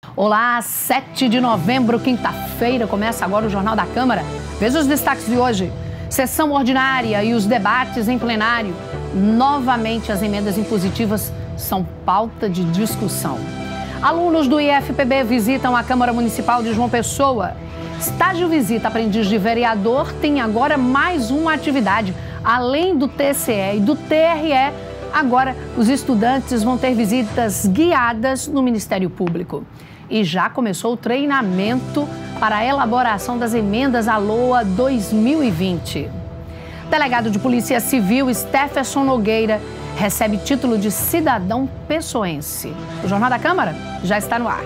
Olá, 7 de novembro, quinta-feira, começa agora o Jornal da Câmara. Veja os destaques de hoje. Sessão ordinária e os debates em plenário. Novamente, as emendas impositivas são pauta de discussão. Alunos do IFPB visitam a Câmara Municipal de João Pessoa. Estágio Visita Aprendiz de Vereador tem agora mais uma atividade. Além do TCE e do TRE, agora os estudantes vão ter visitas guiadas no Ministério Público. E já começou o treinamento para a elaboração das emendas à LOA 2020. Delegado de Polícia Civil, Stefferson Nogueira, recebe título de cidadão pessoense. O Jornal da Câmara já está no ar.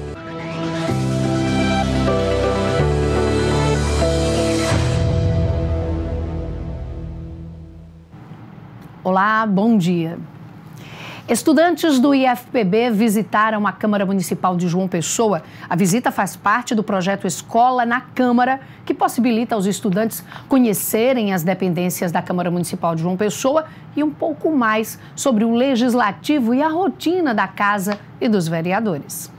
Olá, bom dia. Estudantes do IFPB visitaram a Câmara Municipal de João Pessoa. A visita faz parte do projeto Escola na Câmara, que possibilita aos estudantes conhecerem as dependências da Câmara Municipal de João Pessoa e um pouco mais sobre o Legislativo e a rotina da Casa e dos vereadores.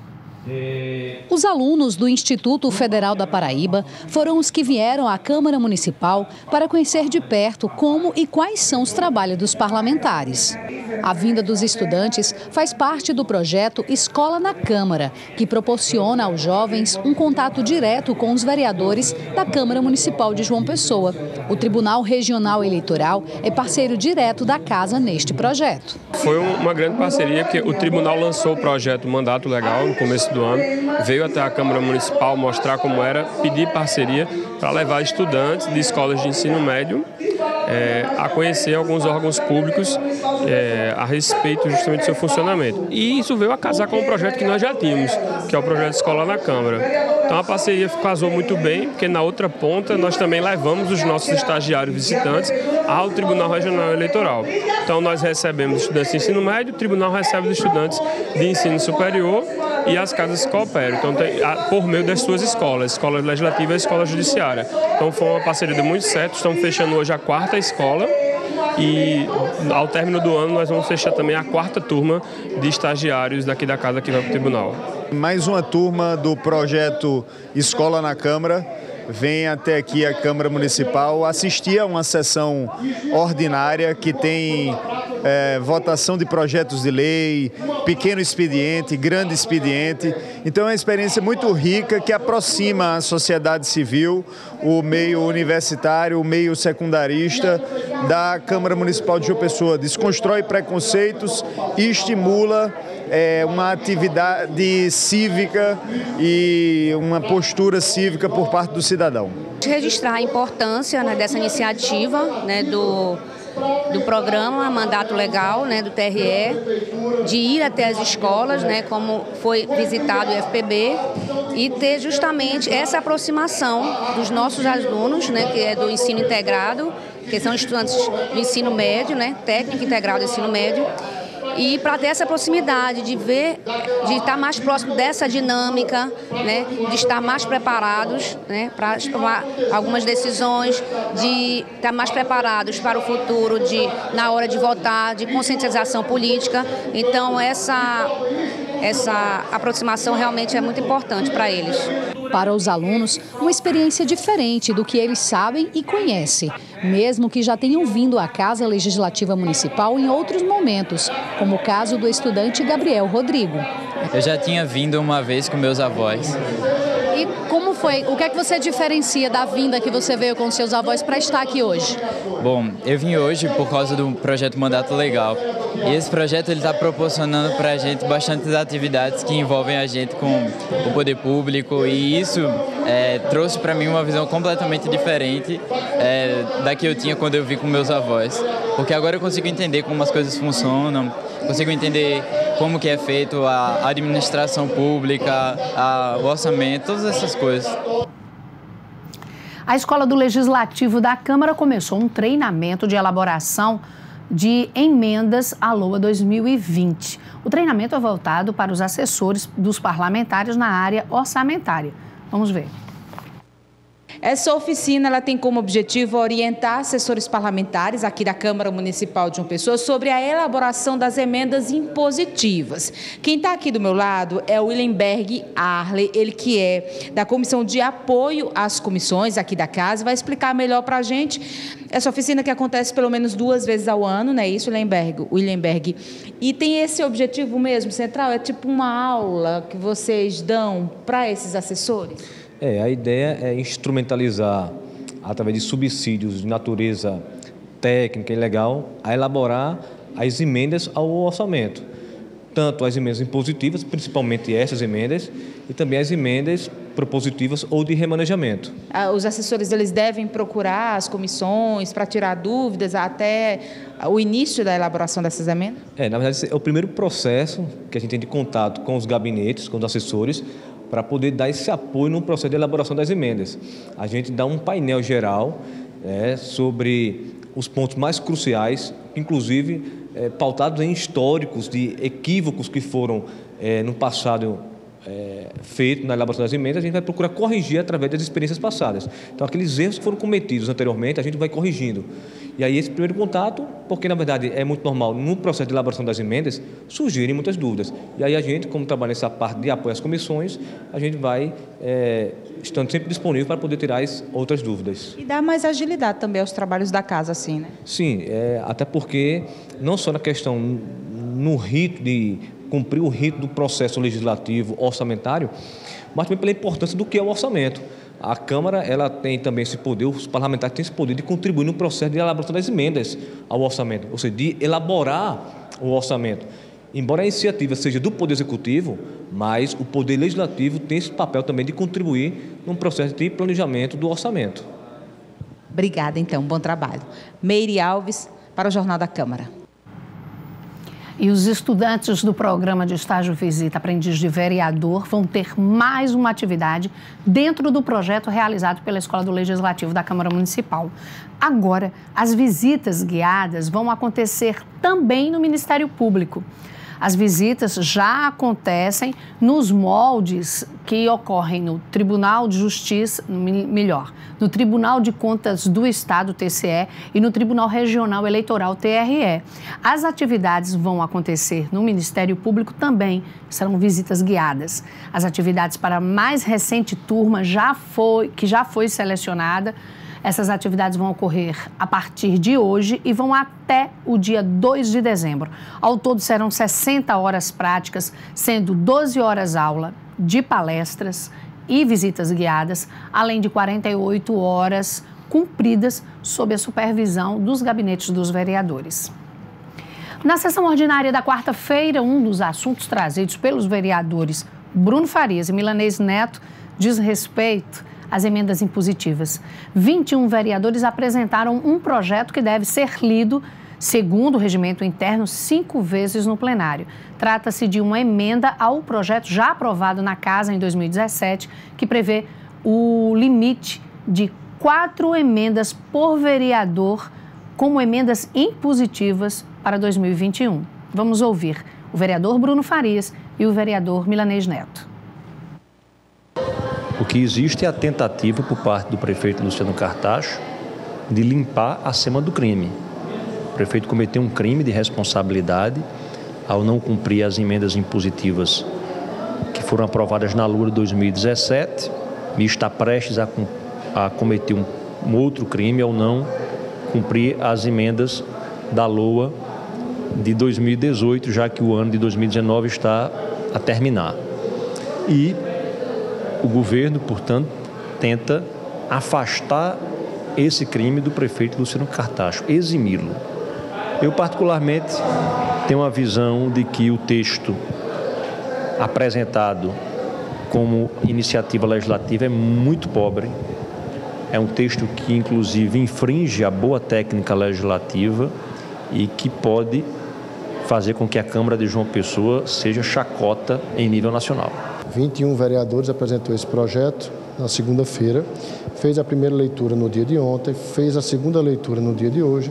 Os alunos do Instituto Federal da Paraíba foram os que vieram à Câmara Municipal para conhecer de perto como e quais são os trabalhos dos parlamentares. A vinda dos estudantes faz parte do projeto Escola na Câmara, que proporciona aos jovens um contato direto com os vereadores da Câmara Municipal de João Pessoa. O Tribunal Regional Eleitoral é parceiro direto da Casa neste projeto. Foi uma grande parceria, porque o Tribunal lançou o projeto Mandato Legal no começo do ano, veio até a Câmara Municipal mostrar como era, pedir parceria para levar estudantes de escolas de ensino médio a conhecer alguns órgãos públicos a respeito justamente do seu funcionamento. E isso veio a casar com um projeto que nós já tínhamos, que é o projeto Escola na Câmara. Então a parceria casou muito bem, porque na outra ponta nós também levamos os nossos estagiários visitantes ao Tribunal Regional Eleitoral. Então nós recebemos estudantes de ensino médio, o Tribunal recebe os estudantes de ensino superior e as casas cooperam, então, por meio das suas escolas, escola legislativa e escola judiciária. Então foi uma parceria muito certa, estamos fechando hoje a 4ª escola e ao término do ano nós vamos fechar também a 4ª turma de estagiários daqui da casa que vai para o tribunal. Mais uma turma do projeto Escola na Câmara vem até aqui a Câmara Municipal assistir a uma sessão ordinária que tem votação de projetos de lei, pequeno expediente, grande expediente. Então é uma experiência muito rica que aproxima a sociedade civil, o meio universitário, o meio secundarista da Câmara Municipal de João Pessoa. Desconstrói preconceitos e estimula uma atividade cívica e uma postura cívica por parte do cidadão. Registrar a importância dessa iniciativa do programa Mandato Legal, do TRE, de ir até as escolas, como foi visitado o IFPB, e ter justamente essa aproximação dos nossos alunos, que é do ensino integrado, que são estudantes do ensino médio, técnico integral do ensino médio, e para ter essa proximidade, de estar mais próximo dessa dinâmica, de estar mais preparados para tomar algumas decisões, de estar mais preparados para o futuro, na hora de votar, de conscientização política. Então essa aproximação realmente é muito importante para eles. Para os alunos, uma experiência diferente do que eles sabem e conhecem, mesmo que já tenham vindo à Casa Legislativa Municipal em outros momentos, como o caso do estudante Gabriel Rodrigo. Eu já tinha vindo uma vez com meus avós. E como foi? O que é que você diferencia da vinda que você veio com seus avós para estar aqui hoje? Bom, eu vim hoje por causa do projeto Mandato Legal. E esse projeto está proporcionando para a gente bastantes atividades que envolvem a gente com o poder público, e isso trouxe para mim uma visão completamente diferente da que eu tinha quando eu vim com meus avós. Porque agora eu consigo entender como as coisas funcionam, consigo entender como que é feito a administração pública, o orçamento, todas essas coisas. A Escola do Legislativo da Câmara começou um treinamento de elaboração de emendas à LOA 2020. O treinamento é voltado para os assessores dos parlamentares na área orçamentária. Vamos ver. Essa oficina ela tem como objetivo orientar assessores parlamentares aqui da Câmara Municipal de João Pessoa sobre a elaboração das emendas impositivas. Quem está aqui do meu lado é o Willenberg Arley, ele que é da Comissão de Apoio às Comissões aqui da Casa, vai explicar melhor para a gente essa oficina que acontece pelo menos 2 vezes ao ano, não é isso, Willenberg? E tem esse objetivo mesmo, central, é tipo uma aula que vocês dão para esses assessores? A ideia é instrumentalizar, através de subsídios de natureza técnica e legal, a elaborar as emendas ao orçamento. Tanto as emendas impositivas, principalmente essas emendas, e também as emendas propositivas ou de remanejamento. Os assessores eles devem procurar as comissões para tirar dúvidas até o início da elaboração dessas emendas? Na verdade, esse é o primeiro processo que a gente tem de contato com os gabinetes, com os assessores, para poder dar esse apoio no processo de elaboração das emendas. A gente dá um painel geral sobre os pontos mais cruciais, inclusive pautados em históricos de equívocos que foram no passado feito na elaboração das emendas. A gente vai procurar corrigir através das experiências passadas. Então, aqueles erros que foram cometidos anteriormente, a gente vai corrigindo. E aí, esse primeiro contato, porque, na verdade, é muito normal, no processo de elaboração das emendas, surgirem muitas dúvidas. E aí, a gente, como trabalha nessa parte de apoio às comissões, a gente vai estando sempre disponível para poder tirar as outras dúvidas. E dá mais agilidade também aos trabalhos da casa, assim, né? Sim, até porque, não só na questão, no rito de cumprir o rito do processo legislativo orçamentário, mas também pela importância do que é o orçamento. A Câmara ela tem também esse poder, os parlamentares têm esse poder de contribuir no processo de elaboração das emendas ao orçamento, ou seja, de elaborar o orçamento. Embora a iniciativa seja do Poder Executivo, mas o Poder Legislativo tem esse papel também de contribuir no processo de planejamento do orçamento. Obrigada, então. Bom trabalho. Meire Alves, para o Jornal da Câmara. E os estudantes do programa de estágio Visita Aprendiz de Vereador vão ter mais uma atividade dentro do projeto realizado pela Escola do Legislativo da Câmara Municipal. Agora, as visitas guiadas vão acontecer também no Ministério Público. As visitas já acontecem nos moldes que ocorrem no Tribunal de Justiça, no Tribunal de Contas do Estado, TCE, e no Tribunal Regional Eleitoral, TRE. As atividades vão acontecer no Ministério Público também, serão visitas guiadas. As atividades para a mais recente turma que já foi selecionada. Essas atividades vão ocorrer a partir de hoje e vão até o dia 2 de dezembro. Ao todo serão 60 horas práticas, sendo 12 horas aula de palestras e visitas guiadas, além de 48 horas cumpridas sob a supervisão dos gabinetes dos vereadores. Na sessão ordinária da quarta-feira, um dos assuntos trazidos pelos vereadores Bruno Farias e Milanês Neto diz respeito às emendas impositivas. 21 vereadores apresentaram um projeto que deve ser lido, segundo o regimento interno, 5 vezes no plenário. Trata-se de uma emenda ao projeto já aprovado na Casa em 2017, que prevê o limite de 4 emendas por vereador como emendas impositivas para 2021. Vamos ouvir o vereador Bruno Farias e o vereador Milanês Neto. O que existe é a tentativa por parte do prefeito Luciano Cartacho de limpar a cena do crime. O prefeito cometeu um crime de responsabilidade ao não cumprir as emendas impositivas que foram aprovadas na LOA de 2017 e está prestes a cometer um outro crime ao não cumprir as emendas da LOA de 2018, já que o ano de 2019 está a terminar. E o governo, portanto, tenta afastar esse crime do prefeito Luciano Cartacho, eximi-lo. Eu, particularmente, tenho a visão de que o texto apresentado como iniciativa legislativa é muito pobre. É um texto que, inclusive, infringe a boa técnica legislativa e que pode fazer com que a Câmara de João Pessoa seja chacota em nível nacional. 21 vereadores apresentou esse projeto na segunda-feira, fez a primeira leitura no dia de ontem, fez a segunda leitura no dia de hoje.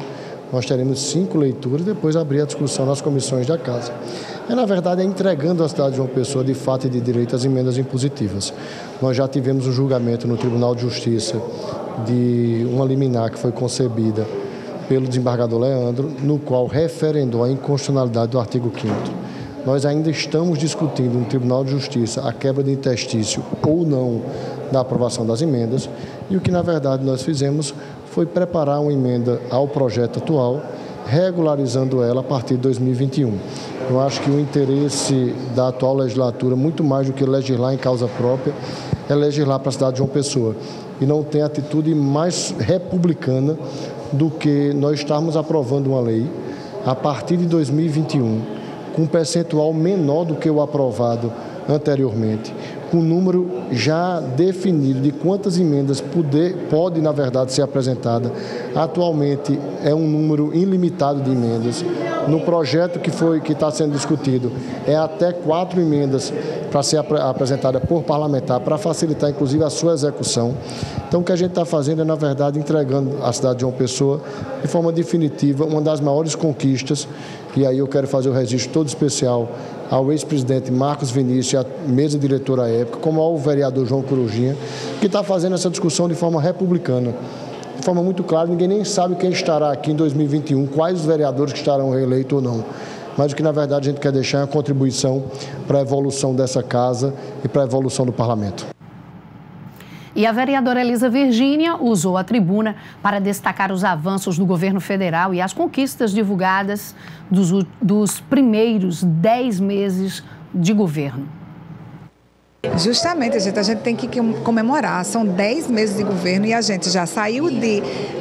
Nós teremos 5 leituras e depois abrir a discussão nas comissões da Casa. Na verdade, é entregando à cidade de João Pessoa, de fato e de direito, as emendas impositivas. Nós já tivemos um julgamento no Tribunal de Justiça de uma liminar que foi concebida pelo desembargador Leandro, no qual referendou a inconstitucionalidade do artigo 5º. Nós ainda estamos discutindo no Tribunal de Justiça a quebra de interstício ou não da aprovação das emendas, e o que, na verdade, nós fizemos foi preparar uma emenda ao projeto atual, regularizando ela a partir de 2021. Eu acho que o interesse da atual legislatura, muito mais do que legislar em causa própria, é legislar para a cidade de João Pessoa. E não tem atitude mais republicana do que nós estarmos aprovando uma lei a partir de 2021, com um percentual menor do que o aprovado anteriormente, com um número já definido de quantas emendas pode, na verdade, ser apresentada. Atualmente é um número ilimitado de emendas. No projeto que está sendo discutido, é até 4 emendas para ser apresentada por parlamentar, para facilitar, inclusive, a sua execução. Então, o que a gente está fazendo é, na verdade, entregando à cidade de João Pessoa, de forma definitiva, uma das maiores conquistas. E aí eu quero fazer o registro todo especial ao ex-presidente Marcos Vinícius e à mesa diretora à época, como ao vereador João Corujinha, que está fazendo essa discussão de forma republicana. De forma muito clara, ninguém nem sabe quem estará aqui em 2021, quais os vereadores que estarão reeleitos ou não. Mas o que, na verdade, a gente quer deixar é uma contribuição para a evolução dessa casa e para a evolução do parlamento. E a vereadora Elisa Virgínia usou a tribuna para destacar os avanços do governo federal e as conquistas divulgadas dos primeiros 10 meses de governo. Justamente, a gente tem que comemorar. São 10 meses de governo e a gente já saiu de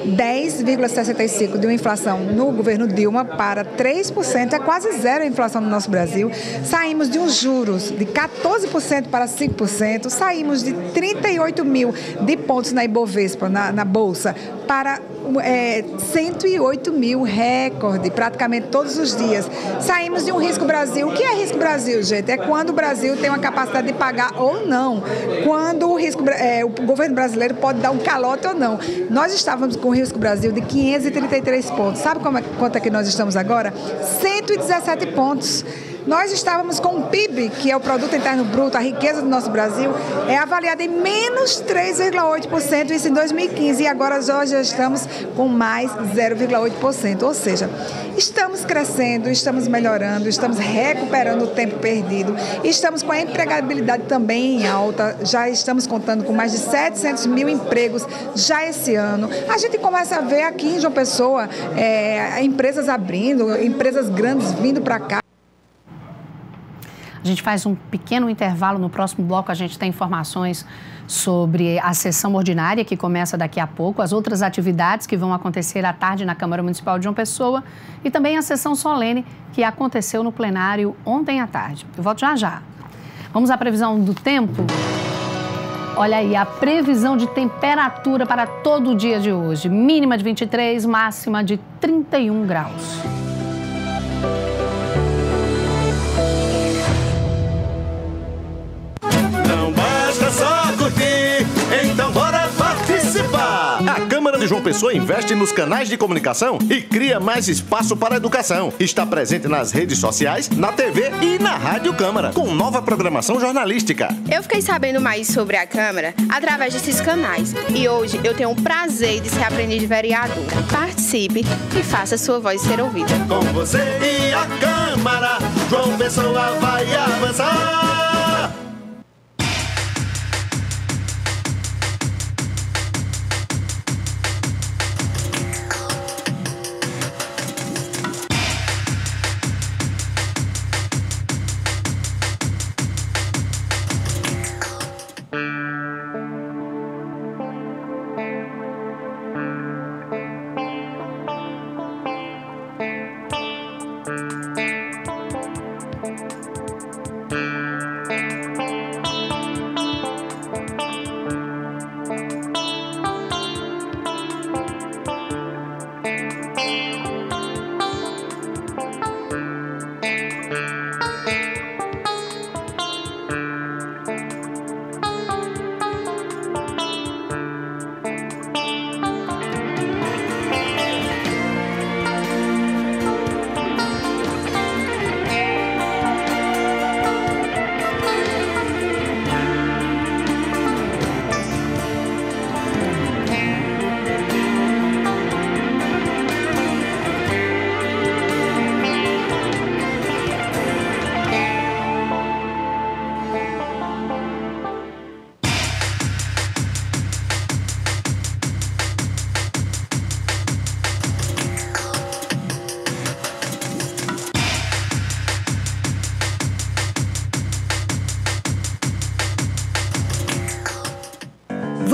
10,65% de uma inflação no governo Dilma para 3%, é quase zero a inflação no nosso Brasil. Saímos de uns juros de 14% para 5%, saímos de 38 mil de pontos na Ibovespa, na Bolsa, para 108 mil, recorde, praticamente todos os dias. Saímos de um risco Brasil. O que é risco Brasil, gente? É quando o Brasil tem uma capacidade de pagar ou não. Quando o governo brasileiro pode dar um calote ou não. Nós estávamos com o risco Brasil de 533 pontos. Sabe quanto é que nós estamos agora? 117 pontos. Nós estávamos com o PIB, que é o Produto Interno Bruto, a riqueza do nosso Brasil, é avaliada em menos 3,8%, isso em 2015, e agora nós já estamos com mais 0,8%. Ou seja, estamos crescendo, estamos melhorando, estamos recuperando o tempo perdido, estamos com a empregabilidade também em alta, já estamos contando com mais de 700 mil empregos já esse ano. A gente começa a ver aqui em João Pessoa empresas abrindo, empresas grandes vindo para cá. A gente faz um pequeno intervalo. No próximo bloco a gente tem informações sobre a sessão ordinária que começa daqui a pouco, as outras atividades que vão acontecer à tarde na Câmara Municipal de João Pessoa e também a sessão solene que aconteceu no plenário ontem à tarde. Eu volto já já. Vamos à previsão do tempo? Olha aí, a previsão de temperatura para todo o dia de hoje. Mínima de 23, máxima de 31 graus. Então bora participar! A Câmara de João Pessoa investe nos canais de comunicação e cria mais espaço para a educação. Está presente nas redes sociais, na TV e na Rádio Câmara, com nova programação jornalística. Eu fiquei sabendo mais sobre a Câmara através desses canais e hoje eu tenho o prazer de ser aprendiz de vereadora. Participe e faça sua voz ser ouvida. Com você e a Câmara, João Pessoa vai avançar!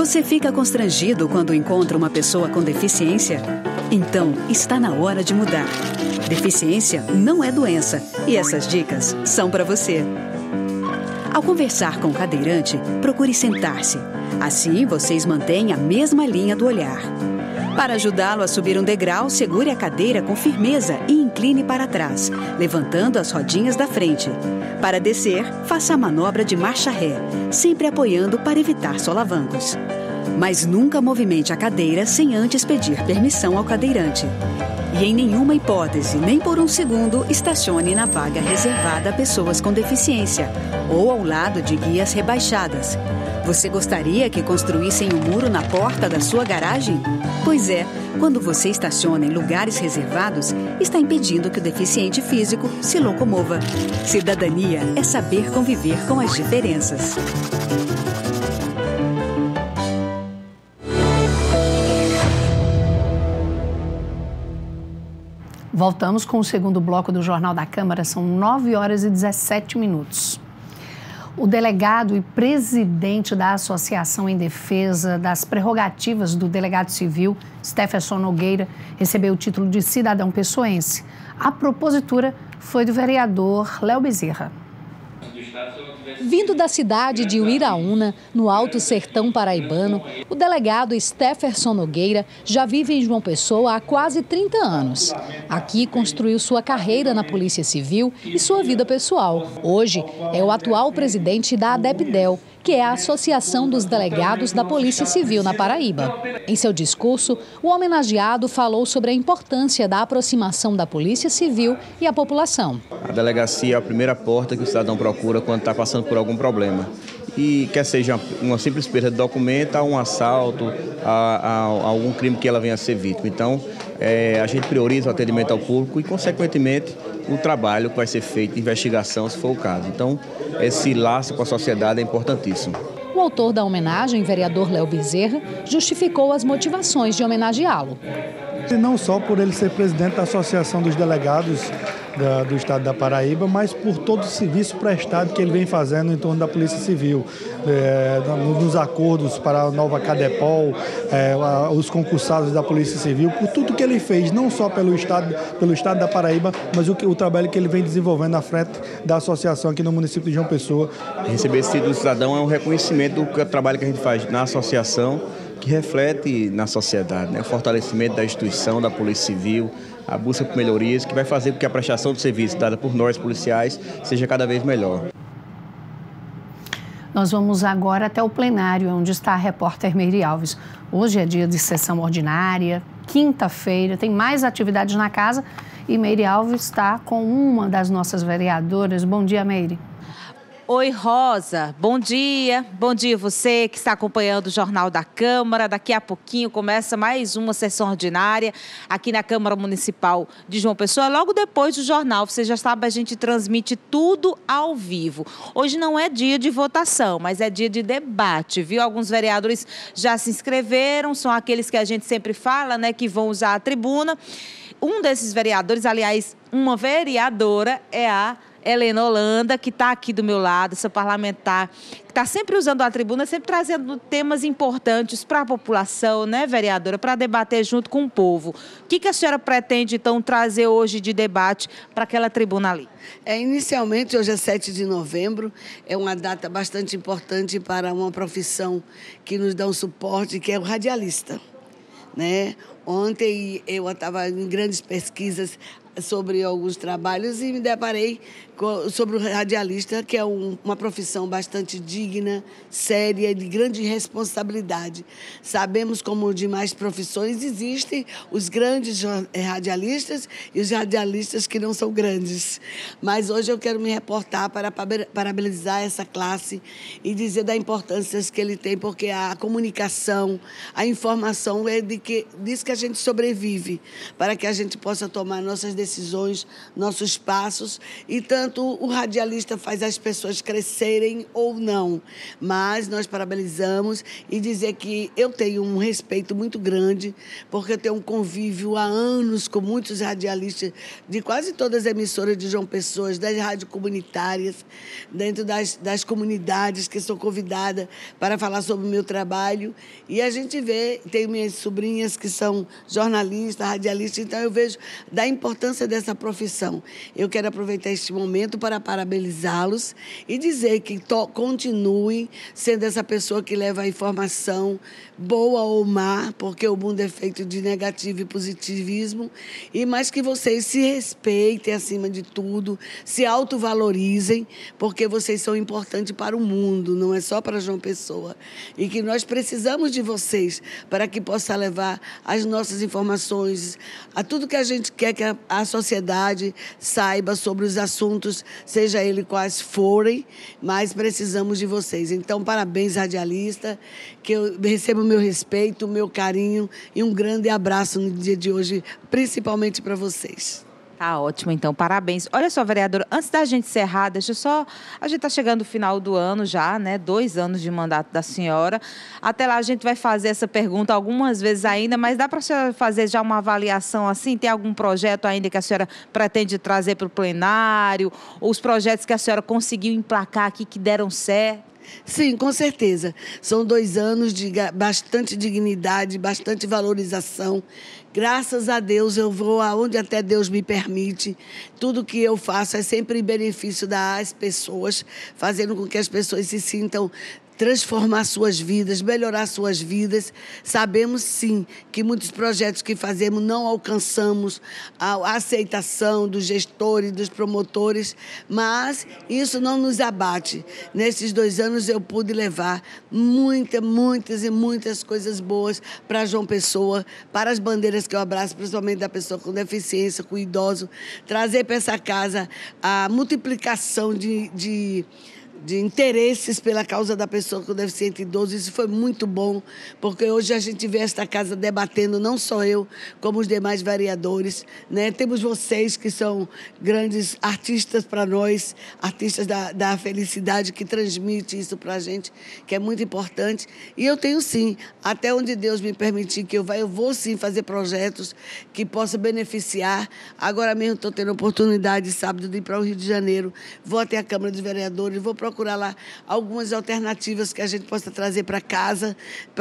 Você fica constrangido quando encontra uma pessoa com deficiência? Então, está na hora de mudar. Deficiência não é doença e essas dicas são para você. Ao conversar com o cadeirante, procure sentar-se. Assim, vocês mantêm a mesma linha do olhar. Para ajudá-lo a subir um degrau, segure a cadeira com firmeza e incline para trás, levantando as rodinhas da frente. Para descer, faça a manobra de marcha ré, sempre apoiando para evitar solavancos. Mas nunca movimente a cadeira sem antes pedir permissão ao cadeirante. E em nenhuma hipótese, nem por um segundo, estacione na vaga reservada a pessoas com deficiência ou ao lado de guias rebaixadas. Você gostaria que construíssem um muro na porta da sua garagem? Pois é, quando você estaciona em lugares reservados, está impedindo que o deficiente físico se locomova. Cidadania é saber conviver com as diferenças. Voltamos com o segundo bloco do Jornal da Câmara, são 9h17. O delegado e presidente da Associação em Defesa das Prerrogativas do Delegado Civil, Stefferson Nogueira, recebeu o título de cidadão pessoense. A propositura foi do vereador Léo Bezerra. Vindo da cidade de Uiraúna, no Alto Sertão paraibano, o delegado Stefferson Nogueira já vive em João Pessoa há quase 30 anos. Aqui construiu sua carreira na Polícia Civil e sua vida pessoal. Hoje é o atual presidente da ADEPDEL, que é a Associação dos Delegados da Polícia Civil na Paraíba. Em seu discurso, o homenageado falou sobre a importância da aproximação da Polícia Civil e a população. A delegacia é a primeira porta que o cidadão procura quando está passando por algum problema. E quer seja uma simples perda de documento, a um assalto, a algum crime que ela venha a ser vítima. Então, a gente prioriza o atendimento ao público e, consequentemente, o trabalho que vai ser feito de investigação, se for o caso. Então, esse laço com a sociedade é importantíssimo. O autor da homenagem, vereador Léo Bezerra, justificou as motivações de homenageá-lo. E não só por ele ser presidente da Associação dos Delegados do Estado da Paraíba, mas por todo o serviço prestado que ele vem fazendo em torno da Polícia Civil, nos acordos para a nova CADEPOL, os concursados da Polícia Civil, por tudo que ele fez, não só pelo Estado da Paraíba, mas o trabalho que ele vem desenvolvendo à frente da associação aqui no município de João Pessoa. Receber esse título de cidadão é um reconhecimento do trabalho que a gente faz na associação, que reflete na sociedade, né? O fortalecimento da instituição, da Polícia Civil, a busca por melhorias, que vai fazer com que a prestação de serviço dada por nós policiais seja cada vez melhor. Nós vamos agora até o plenário, onde está a repórter Meire Alves. Hoje é dia de sessão ordinária, quinta-feira, tem mais atividades na casa e Meire Alves está com uma das nossas vereadoras. Bom dia, Meire. Oi, Rosa. Bom dia. Bom dia você que está acompanhando o Jornal da Câmara. Daqui a pouquinho começa mais uma sessão ordinária aqui na Câmara Municipal de João Pessoa. Logo depois do jornal, você já sabe, a gente transmite tudo ao vivo. Hoje não é dia de votação, mas é dia de debate, viu? Alguns vereadores já se inscreveram, são aqueles que a gente sempre fala, né, que vão usar a tribuna. Um desses vereadores, aliás, uma vereadora, é a Helena Holanda, que está aqui do meu lado, essa parlamentar, que está sempre usando a tribuna, sempre trazendo temas importantes para a população, né, vereadora, para debater junto com o povo. O que a senhora pretende, então, trazer hoje de debate para aquela tribuna ali? Inicialmente, hoje é 7 de novembro, é uma data bastante importante para uma profissão que nos dá um suporte, que é o radialista, né? Ontem eu estava em grandes pesquisas sobre alguns trabalhos e me deparei sobre o radialista, que é uma profissão bastante digna, séria e de grande responsabilidade. Sabemos, como demais profissões, existem os grandes radialistas e os radialistas que não são grandes. Mas hoje eu quero me reportar para parabenizar essa classe e dizer da importância que ele tem, porque a comunicação, a informação é disso que a gente sobrevive, para que a gente possa tomar nossas decisões, nossos passos, e tanto o radialista faz as pessoas crescerem ou não. Mas nós parabenizamos e dizer que eu tenho um respeito muito grande, porque eu tenho um convívio há anos com muitos radialistas de quase todas as emissoras de João Pessoa, das rádios comunitárias, dentro das comunidades que sou convidada para falar sobre o meu trabalho. E a gente vê, tenho minhas sobrinhas que são jornalistas, radialistas, então eu vejo da importância dessa profissão. Eu quero aproveitar este momento para parabenizá-los e dizer que continuem sendo essa pessoa que leva a informação boa ou má, porque o mundo é feito de negativo e positivismo, e mais que vocês se respeitem acima de tudo, se autovalorizem, porque vocês são importantes para o mundo, não é só para João Pessoa. E que nós precisamos de vocês para que possa levar as nossas informações, a tudo que a gente quer que a sociedade saiba sobre os assuntos, seja ele quais forem, mas precisamos de vocês. Então, parabéns, radialista, que eu recebo o meu respeito, o meu carinho e um grande abraço no dia de hoje, principalmente para vocês. Tá ótimo, então, parabéns. Olha só, vereadora, antes da gente encerrar, deixa eu só... A gente está chegando no final do ano já, né? 2 anos de mandato da senhora. Até lá a gente vai fazer essa pergunta algumas vezes ainda, mas dá para a senhora fazer já uma avaliação assim? Tem algum projeto ainda que a senhora pretende trazer para o plenário? Ou os projetos que a senhora conseguiu emplacar aqui que deram certo? Sim, com certeza. São 2 anos de bastante dignidade, bastante valorização. Graças a Deus, eu vou aonde até Deus me permite. Tudo que eu faço é sempre em benefício das pessoas, fazendo com que as pessoas se sintam transformar suas vidas, melhorar suas vidas. Sabemos, sim, que muitos projetos que fazemos não alcançamos a aceitação dos gestores, dos promotores, mas isso não nos abate. Nesses 2 anos eu pude levar muitas coisas boas para João Pessoa, para as bandeiras que eu abraço, principalmente da pessoa com deficiência, com idoso, trazer para essa casa a multiplicação de interesses pela causa da pessoa com deficiência idoso. Isso foi muito bom, porque hoje a gente vê esta casa debatendo, não só eu, como os demais vereadores, né? Temos vocês que são grandes artistas para nós, artistas da felicidade, que transmite isso para a gente, que é muito importante. E eu tenho sim, até onde Deus me permitir que eu vou sim fazer projetos que possam beneficiar. Agora mesmo estou tendo a oportunidade, sábado, de ir para o Rio de Janeiro, vou até a Câmara dos Vereadores, vou procurar lá algumas alternativas que a gente possa trazer para casa,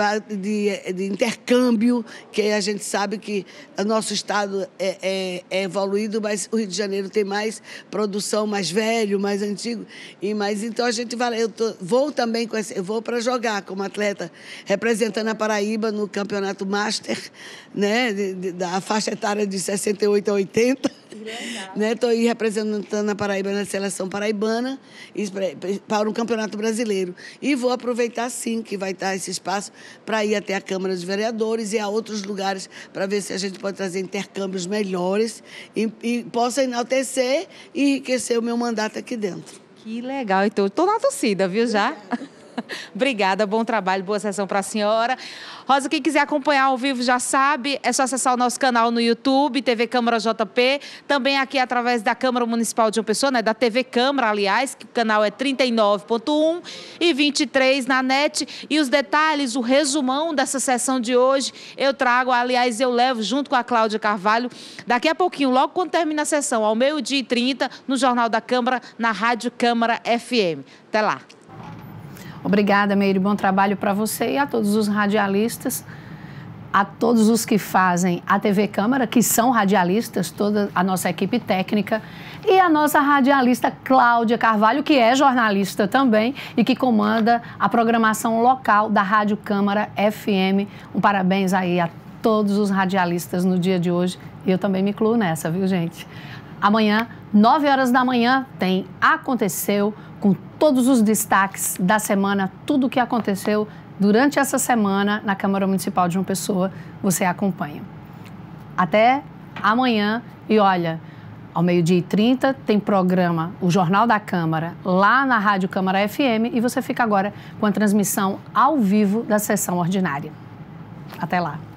de intercâmbio, que a gente sabe que o nosso estado é evoluído, mas o Rio de Janeiro tem mais produção, mais velho, mais antigo, então a gente vai. Vou também eu vou para jogar como atleta, representando a Paraíba no campeonato Master, né, da faixa etária de 68 a 80. Estou aí representando a Paraíba na seleção paraibana para o Campeonato Brasileiro. E vou aproveitar, sim, que vai estar esse espaço para ir até a Câmara dos Vereadores e a outros lugares para ver se a gente pode trazer intercâmbios melhores e possa enaltecer e enriquecer o meu mandato aqui dentro. Que legal. Então, estou na torcida, viu, já? Obrigada, bom trabalho, boa sessão para a senhora. Rosa, quem quiser acompanhar ao vivo já sabe, é só acessar o nosso canal no YouTube, TV Câmara JP, também aqui através da Câmara Municipal de João Pessoa, né, da TV Câmara, aliás, que o canal é 39.1 e 23 na NET. E os detalhes, o resumão dessa sessão de hoje, eu trago, aliás, eu levo junto com a Cláudia Carvalho, daqui a pouquinho, logo quando termina a sessão, ao 12h30, no Jornal da Câmara, na Rádio Câmara FM. Até lá. Obrigada, Meire. Bom trabalho para você e a todos os radialistas, a todos os que fazem a TV Câmara, que são radialistas, toda a nossa equipe técnica, e a nossa radialista Cláudia Carvalho, que é jornalista também e que comanda a programação local da Rádio Câmara FM. Um parabéns aí a todos os radialistas no dia de hoje. E eu também me incluo nessa, viu, gente? Amanhã, 9 horas da manhã, tem Aconteceu, com todos os destaques da semana, tudo o que aconteceu durante essa semana na Câmara Municipal de João Pessoa, você acompanha. Até amanhã e olha, ao 12h30 tem programa, o Jornal da Câmara, lá na Rádio Câmara FM, e você fica agora com a transmissão ao vivo da sessão ordinária. Até lá.